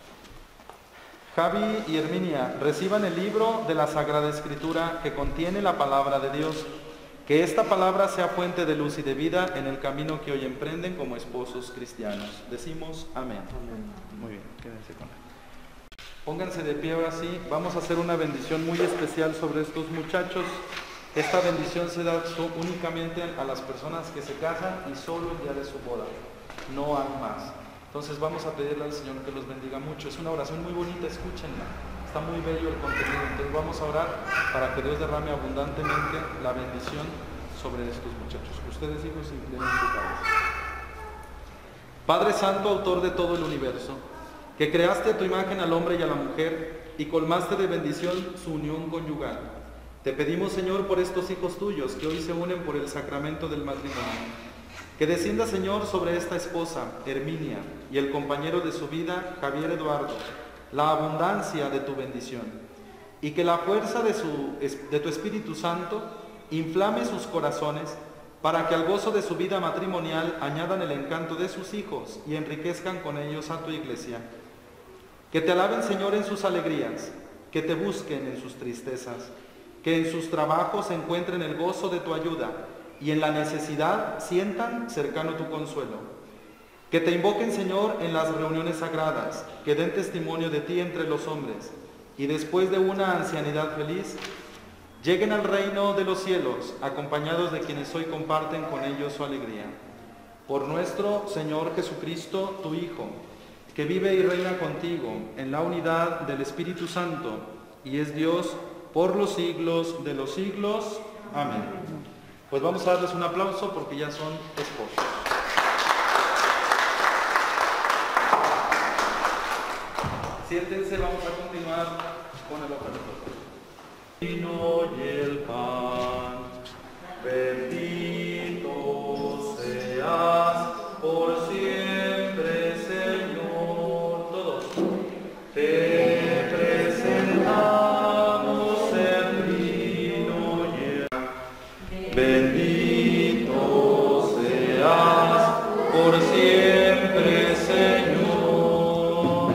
Javi y Herminia, reciban el libro de la Sagrada Escritura que contiene la palabra de Dios. Que esta palabra sea fuente de luz y de vida en el camino que hoy emprenden como esposos cristianos. Decimos amén. Amén. Muy bien, quédense con él. Pónganse de pie ahora sí. Vamos a hacer una bendición muy especial sobre estos muchachos. Esta bendición se da únicamente a las personas que se casan y solo el día de su boda. No hay más. Entonces vamos a pedirle al Señor que los bendiga mucho. Es una oración muy bonita, escúchenla. Está muy bello el contenido. Entonces vamos a orar para que Dios derrame abundantemente la bendición sobre estos muchachos. Ustedes, hijos, inclinen su cabeza. Padre Santo, autor de todo el universo, que creaste a tu imagen al hombre y a la mujer y colmaste de bendición su unión conyugal. Te pedimos, Señor, por estos hijos tuyos que hoy se unen por el sacramento del matrimonio. Que descienda, Señor, sobre esta esposa, Herminia, y el compañero de su vida, Javier Eduardo, la abundancia de tu bendición. Y que la fuerza de, su, de tu Espíritu Santo inflame sus corazones para que al gozo de su vida matrimonial añadan el encanto de sus hijos y enriquezcan con ellos a tu iglesia. Que te alaben, Señor, en sus alegrías, que te busquen en sus tristezas, que en sus trabajos encuentren el gozo de tu ayuda y en la necesidad sientan cercano tu consuelo. Que te invoquen, Señor, en las reuniones sagradas, que den testimonio de ti entre los hombres, y después de una ancianidad feliz, lleguen al reino de los cielos, acompañados de quienes hoy comparten con ellos su alegría. Por nuestro Señor Jesucristo, tu Hijo, que vive y reina contigo en la unidad del Espíritu Santo, y es Dios por los siglos de los siglos. Amén. Pues vamos a darles un aplauso porque ya son esposos. Siéntense, vamos a continuar con el ofertorio. El vino y el pan, bendito seas por siempre, Señor. Todos. Te presentamos el vino y el pan. Bendito seas por siempre, Señor.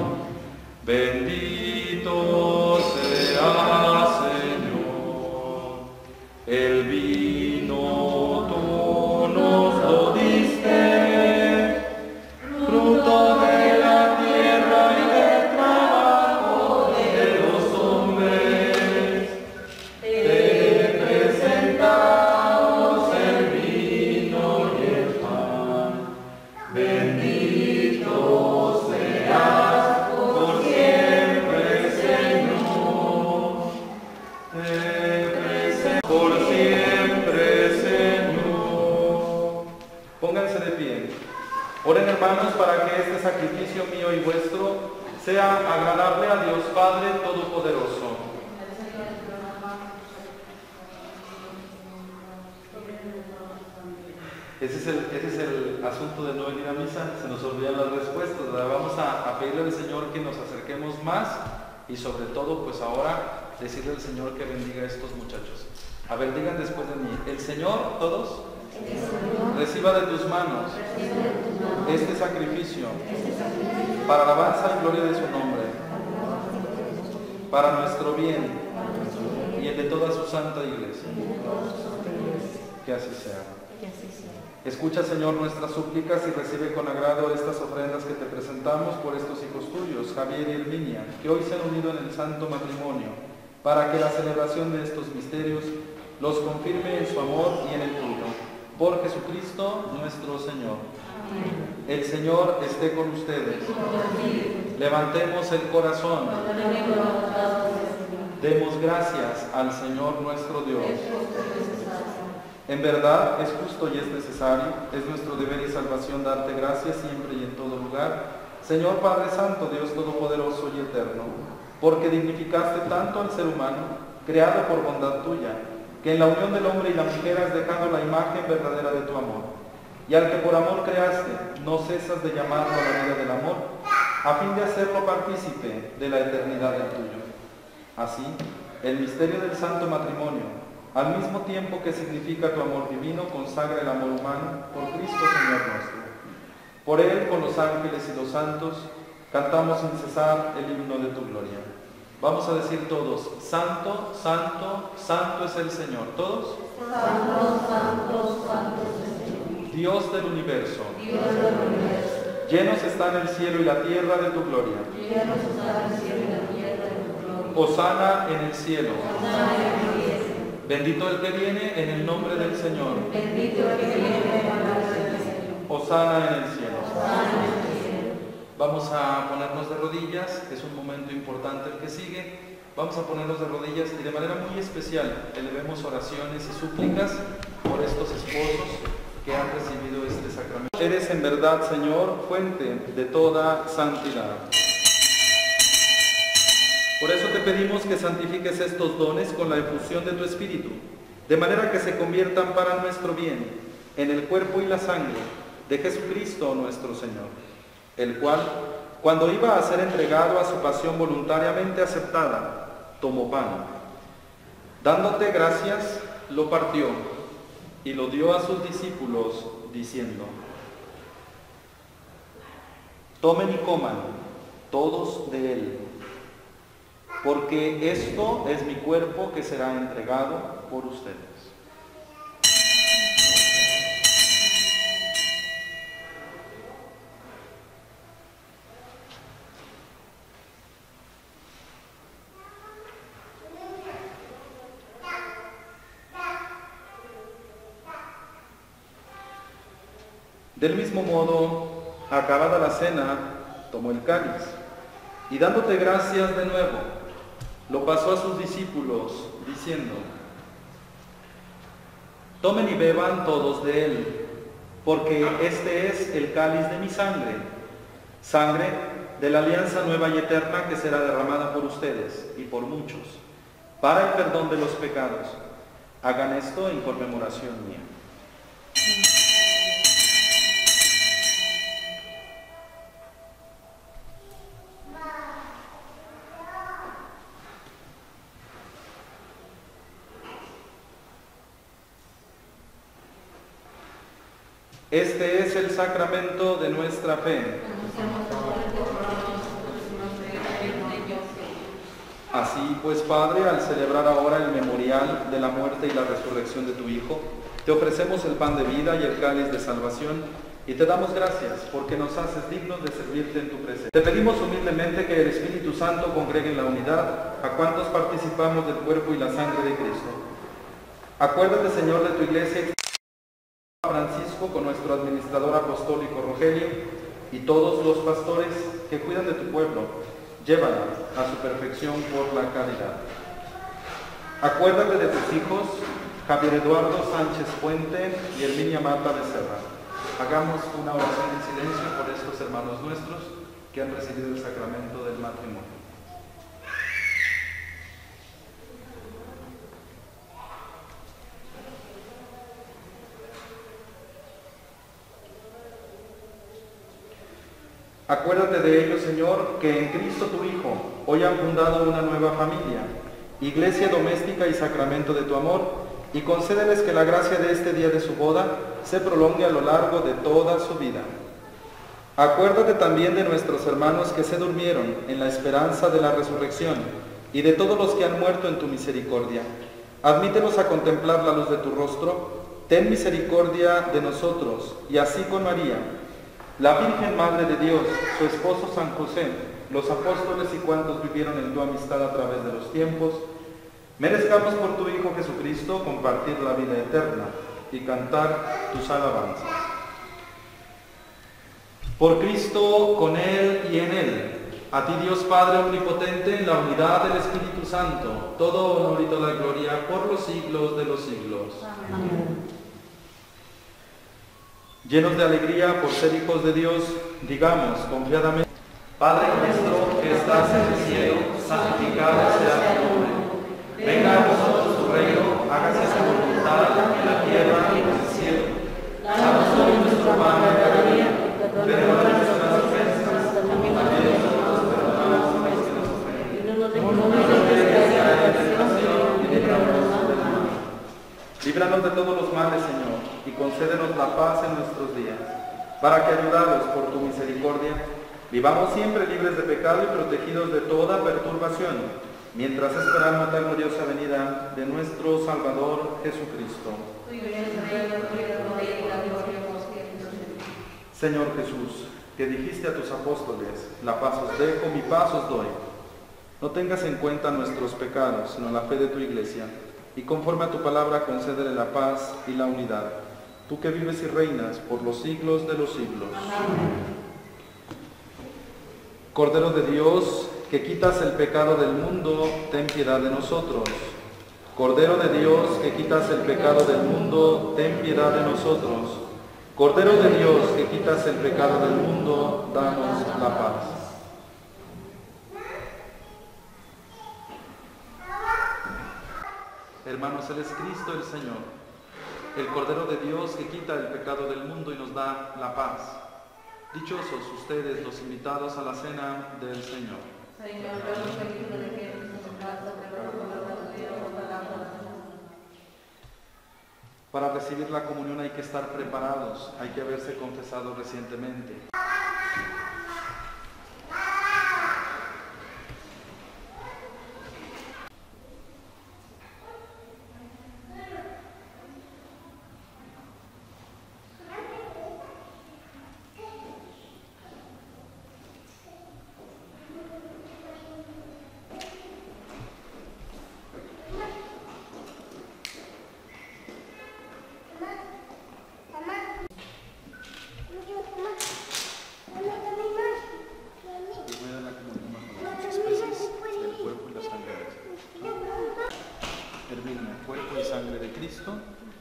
Bendito seas, Señor. El vino tú nos lo diste, fruto de la tierra y del trabajo de los hombres. Te presentamos el vino y el pan. Bendito seas por siempre, Señor. Te presentamos por siempre, Señor. Pónganse de pie. Oren, hermanos, para que este sacrificio mío y vuestro sea agradable a Dios Padre Todopoderoso. Ese es, el, ese es el asunto de no venir a misa, se nos olvidan las respuestas, ¿verdad? Vamos a, a pedirle al Señor que nos acerquemos más y sobre todo, pues ahora, decirle al Señor que bendiga a estos muchachos. A ver, digan después de mí, el Señor, todos, el Señor, reciba de tus manos este sacrificio para alabanza y gloria de su nombre, para nuestro bien y el de toda su santa iglesia. Que así sea. Escucha, Señor, nuestras súplicas y recibe con agrado estas ofrendas que te presentamos por estos hijos tuyos, Javier y Herminia, que hoy se han unido en el santo matrimonio, para que la celebración de estos misterios los confirme en su amor y en el tuyo. Por Jesucristo nuestro Señor. Amén. El Señor esté con ustedes. Levantemos el corazón. Demos gracias al Señor nuestro Dios. En verdad es justo y es necesario, es nuestro deber y salvación darte gracias siempre y en todo lugar, Señor Padre Santo, Dios Todopoderoso y Eterno, porque dignificaste tanto al ser humano, creado por bondad tuya, que en la unión del hombre y la mujer has dejado la imagen verdadera de tu amor. Y al que por amor creaste, no cesas de llamarlo a la vida del amor, a fin de hacerlo partícipe de la eternidad del tuyo. Así, el misterio del santo matrimonio, al mismo tiempo que significa tu amor divino, consagra el amor humano por Cristo Señor nuestro. Por él, con los ángeles y los santos, cantamos sin cesar el himno de tu gloria. Vamos a decir todos, Santo, Santo, Santo es el Señor. ¿Todos? Santo, Santo, Santo es el Señor. Dios del universo. Dios del universo. Llenos están el cielo y la tierra de tu gloria. Llenos están el cielo y la tierra de tu gloria. Hosana en el cielo. Hosana en el cielo. Bendito el que viene en el nombre del Señor. Bendito el que viene en el nombre del Señor. Hosana en el cielo. Hosana en el cielo. Vamos a ponernos de rodillas, es un momento importante el que sigue. Vamos a ponernos de rodillas y de manera muy especial elevemos oraciones y súplicas por estos esposos que han recibido este sacramento. Eres en verdad, Señor, fuente de toda santidad. Por eso te pedimos que santifiques estos dones con la efusión de tu Espíritu, de manera que se conviertan para nuestro bien en el cuerpo y la sangre de Jesucristo nuestro Señor, el cual, cuando iba a ser entregado a su pasión voluntariamente aceptada, tomó pan. Dándote gracias, lo partió y lo dio a sus discípulos, diciendo: tomen y coman todos de él, porque esto es mi cuerpo que será entregado por ustedes. Del mismo modo, acabada la cena, tomó el cáliz y dándote gracias de nuevo, lo pasó a sus discípulos, diciendo: tomen y beban todos de él, porque este es el cáliz de mi sangre, sangre de la alianza nueva y eterna que será derramada por ustedes y por muchos, para el perdón de los pecados. Hagan esto en conmemoración mía. Este es el sacramento de nuestra fe. Así pues, Padre, al celebrar ahora el memorial de la muerte y la resurrección de tu Hijo, te ofrecemos el pan de vida y el cáliz de salvación, y te damos gracias porque nos haces dignos de servirte en tu presencia. Te pedimos humildemente que el Espíritu Santo congregue en la unidad a cuantos participamos del cuerpo y la sangre de Cristo. Acuérdate, Señor, de tu iglesia Francisco, con nuestro administrador apostólico Rogelio y todos los pastores que cuidan de tu pueblo, llévala a su perfección por la caridad. Acuérdate de tus hijos, Javier Eduardo Sánchez Puente y Herminia Marta Becerra. Hagamos una oración en silencio por estos hermanos nuestros que han recibido el sacramento del matrimonio. Acuérdate de ellos, Señor, que en Cristo tu Hijo hoy han fundado una nueva familia, iglesia doméstica y sacramento de tu amor, y concédeles que la gracia de este día de su boda se prolongue a lo largo de toda su vida. Acuérdate también de nuestros hermanos que se durmieron en la esperanza de la resurrección, y de todos los que han muerto en tu misericordia. Admítelos a contemplar la luz de tu rostro. Ten misericordia de nosotros, y así con María, la Virgen Madre de Dios, su esposo San José, los apóstoles y cuantos vivieron en tu amistad a través de los tiempos, merezcamos por tu Hijo Jesucristo compartir la vida eterna y cantar tus alabanzas. Por Cristo, con Él y en Él, a ti Dios Padre Omnipotente, en la unidad del Espíritu Santo, todo honor y toda gloria por los siglos de los siglos. Amén. Llenos de alegría por ser hijos de Dios, digamos confiadamente: Padre nuestro que estás en el cielo, santificado sea tu nombre. Venga a nosotros tu reino, hágase tu voluntad en la tierra y en el cielo. Danos hoy nuestro pan de cada día, perdona nuestras ofensas, también nosotros perdonamos a los que nos ofenden. Y no nos dejes caer en tentación y líbranos del mal. Líbranos de todos los males, Señor, y concédenos la paz en nuestros días, para que, ayudados por tu misericordia, vivamos siempre libres de pecado y protegidos de toda perturbación, mientras esperamos la gloriosa venida de nuestro Salvador Jesucristo. Señor Jesús, que dijiste a tus apóstoles, la paz os dejo, mi paz os doy. No tengas en cuenta nuestros pecados, sino la fe de tu Iglesia, y conforme a tu palabra concédele la paz y la unidad. Tú que vives y reinas por los siglos de los siglos. Amén. Cordero de Dios, que quitas el pecado del mundo, ten piedad de nosotros. Cordero de Dios, que quitas el pecado del mundo, ten piedad de nosotros. Cordero de Dios, que quitas el pecado del mundo, danos la paz. Hermanos, Él es Cristo el Señor, el Cordero de Dios que quita el pecado del mundo y nos da la paz. Dichosos ustedes los invitados a la cena del Señor. Señor, yo no soy digno de que entres en tu casa, pero por la palabra. Para recibir la comunión hay que estar preparados, hay que haberse confesado recientemente. Cuerpo y sangre de Cristo.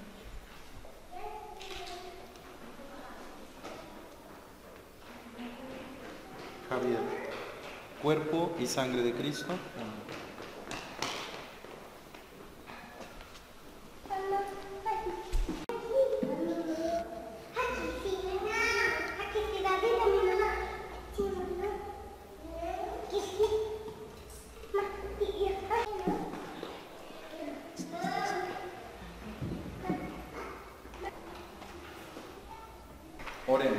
Javier, cuerpo y sangre de Cristo. Oremos.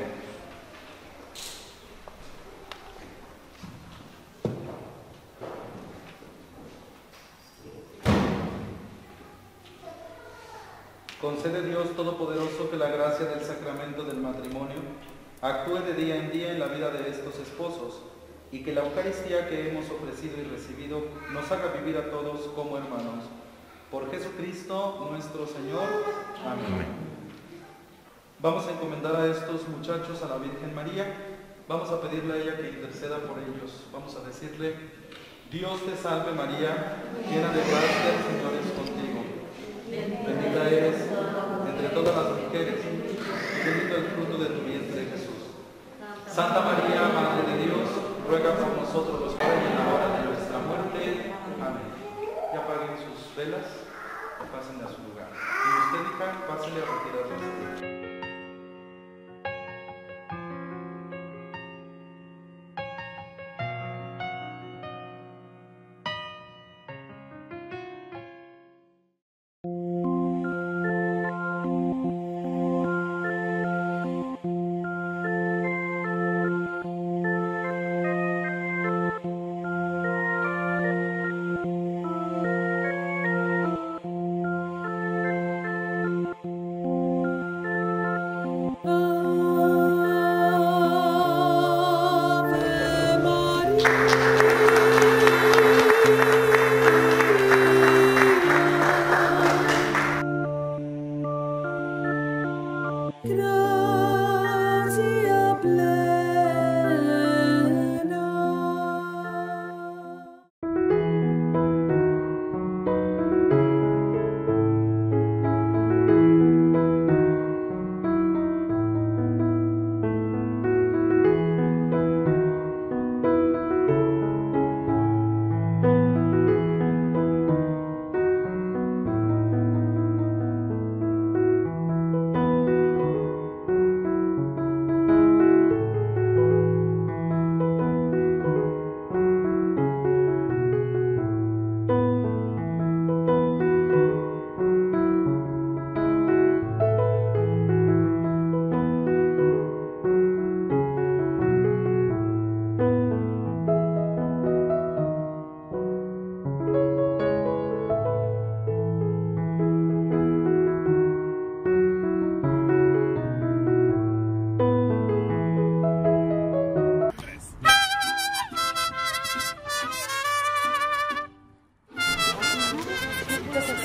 Concede Dios Todopoderoso que la gracia del sacramento del matrimonio actúe de día en día en la vida de estos esposos y que la Eucaristía que hemos ofrecido y recibido nos haga vivir a todos como hermanos. Por Jesucristo nuestro Señor. Amén. Vamos a encomendar a estos muchachos a la Virgen María. Vamos a pedirle a ella que interceda por ellos. Vamos a decirle: Dios te salve María, llena de gracia, el Señor es contigo. Bendita eres entre todas las mujeres, y bendito el fruto de tu vientre, Jesús. Santa María, Madre de Dios, ruega por nosotros los pobres en la hora de nuestra muerte. Amén. Ya apaguen sus velas y pasen a su lugar. Y usted, hija, pásale a retirar las.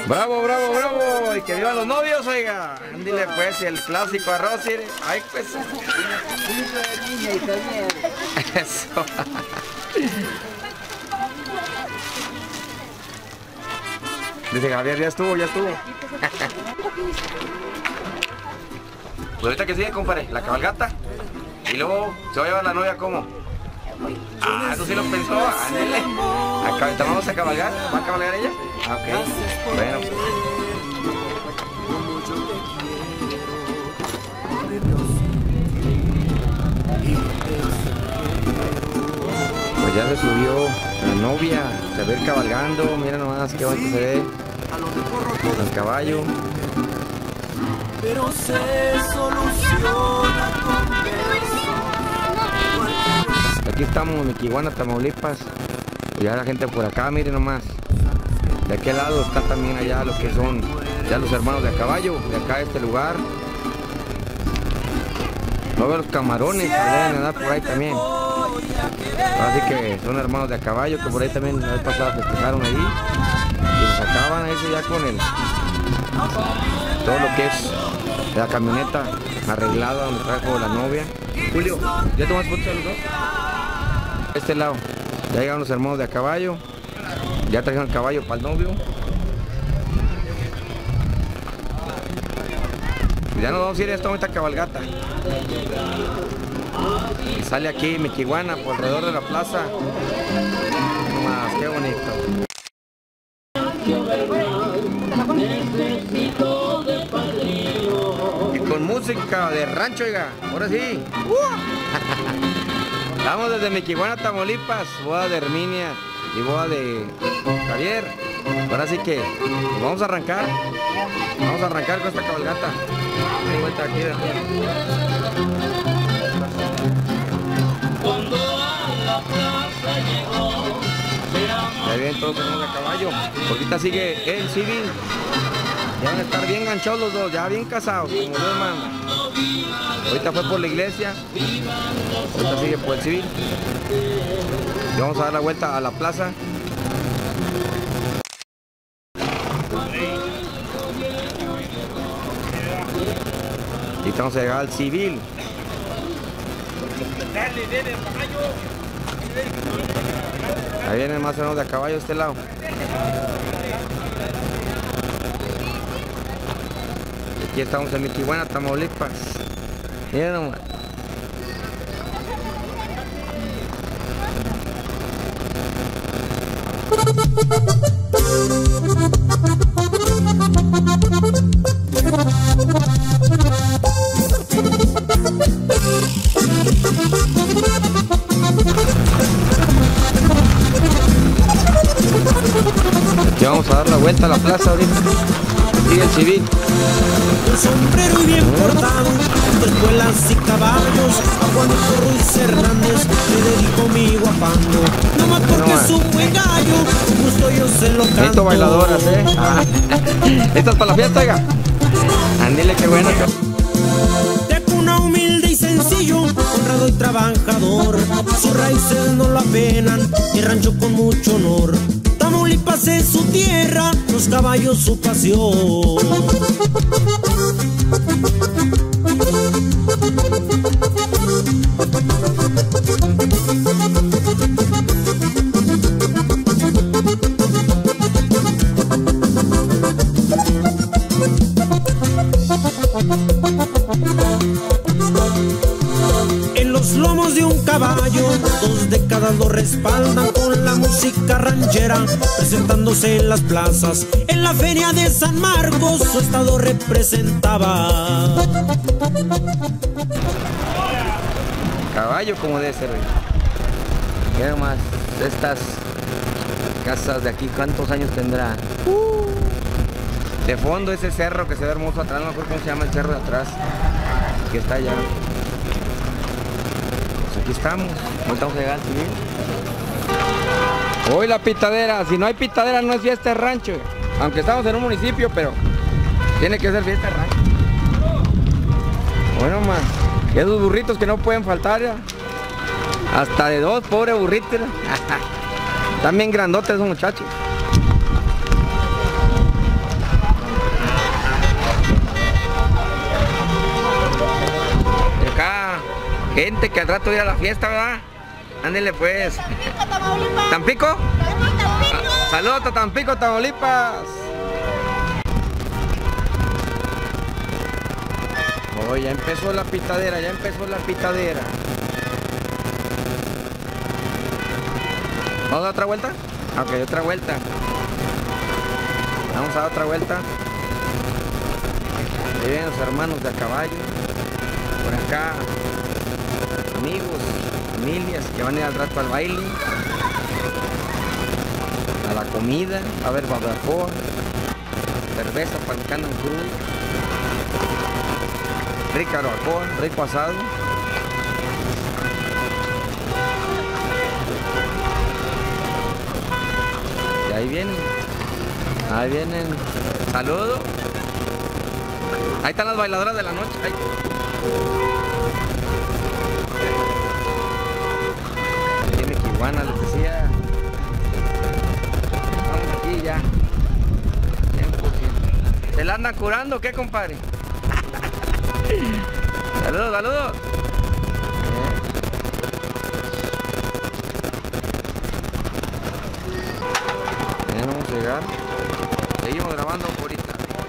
Bravo, bravo, bravo. Y que vivan los novios, oiga. Ándile pues, el clásico arroz. ¿Sí? Ay, pues. Eso. Dice Javier, ya estuvo, ya estuvo. Pues ahorita que sigue, compadre, la cabalgata. Y luego se va a llevar la novia, ¿cómo? Ah, eso sí lo pensó, ándele. Acá vamos a cabalgar, ¿va a cabalgar ella? Ah, ok, bueno. Pues ya se subió la novia, se ve cabalgando, mira nomás qué bonito se ve. El caballo. Pero se soluciona con Aquí estamos en Miquihuana, Tamaulipas. Y ya la gente por acá, miren nomás. De aquel lado está también allá lo que son ya los hermanos de a caballo, de acá de este lugar. No veo los camarones que deben andar por ahí también. Así que son hermanos de a caballo que por ahí también la vez pasada festejaron ahí. Y nos acaban a eso ya con el todo lo que es la camioneta arreglada donde trajo la novia. Julio, ¿ya tomas fotos de los dos? Este lado, ya llegaron los hermanos de a caballo, ya trajeron el caballo para el novio. Y ya nos vamos a ir a esta bonita cabalgata. Y sale aquí Miquihuana por alrededor de la plaza. Más, qué bonito. Y con música de rancho, oiga, ahora sí. Estamos desde Miquihuana, Tamaulipas, boda de Herminia y boda de Javier. Ahora sí que pues vamos a arrancar. Vamos a arrancar con esta cabalgata. Ahí vuelta aquí. Ya vienen todos en a caballo. Ahorita sigue el civil. Ya van a estar bien ganchados los dos, ya bien casados, como Dios manda. Ahorita fue por la iglesia. Ahorita sigue por el civil. Y vamos a dar la vuelta a la plaza. Y vamos a llegar al civil. Ahí vienen más o menos de a caballo de este lado. Aquí estamos en Miquihuana, Tamaulipas. Miren nomás. Aquí vamos a dar la vuelta a la plaza ahorita. Sigue el civil. Un sombrero y bien cortado, entre espuelas y caballos, a Juanito Ruiz Hernández le dedico mi guapando. No más porque es un buen gallo, con gusto yo se lo canto. Esto bailadoras, eh. Ah. Estas para la fiesta, oiga. Andile, qué bueno. De cuna humilde y sencillo, honrado y trabajador, sus raíces no lo apenan, y rancho con mucho honor. Tamaulipas es su tierra, los caballos su pasión. En los lomos de un caballo, dos décadas lo respaldan con la música ranchera, presentándose en las plazas. En la feria de San Marcos su estado representaba. Caballo como debe ser, ¿qué más? Estas casas de aquí, ¿cuántos años tendrá? Uh. De fondo ese cerro que se ve hermoso atrás, no me acuerdo cómo se llama el cerro de atrás, que está allá. Pues aquí estamos, no estamos a llegar al civil. Hoy la pitadera, si no hay pitadera no es fiesta de rancho, aunque estamos en un municipio, pero tiene que ser fiesta de rancho. Bueno, más, esos burritos que no pueden faltar, ya. Hasta de dos, pobre burrito. Están bien grandotes esos muchachos. gente que al rato irá a la fiesta, ¿verdad? Ándele pues. Tampico, Tamaulipas. ¿Tampico? Tampico. Saludos a Tampico, Tamaulipas. Oh, ya empezó la pitadera, ya empezó la pitadera. ¿Vamos a dar otra vuelta? Ok, otra vuelta. Vamos a dar otra vuelta. Ahí vienen los hermanos de a caballo. Por acá, amigos, familias que van a ir al rato al baile, a la comida, a ver barbacoa, cerveza para el Canan Cruz, rica barbacoa, rico asado. Y ahí vienen, ahí vienen, saludos. Ahí están las bailadoras de la noche. Ahí. Aquí en Miquihuana les decía. Vamos aquí ya. cien por ciento. ¿Se la andan curando o qué, compadre? Saludos, saludos. Ya vamos a llegar. Seguimos grabando ahorita.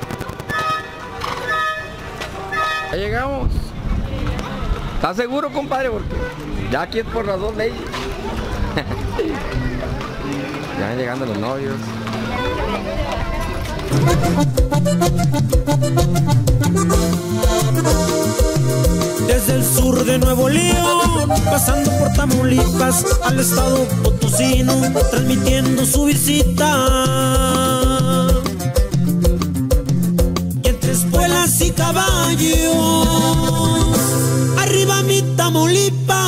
Ya llegamos. ¿Estás seguro, compadre? Porque ya aquí es por las dos leyes. Ya van llegando los novios. Desde el sur de Nuevo León, pasando por Tamaulipas, al estado potosino, transmitiendo su visita. Y entre espuelas y caballos, arriba mi Tamaulipas.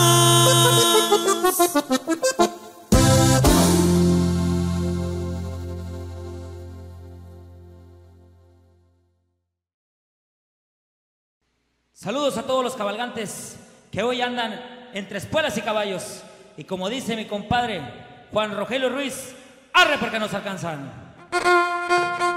Saludos a todos los cabalgantes que hoy andan entre espuelas y caballos. Y como dice mi compadre Juan Rogelio Ruiz, arre porque nos alcanzan.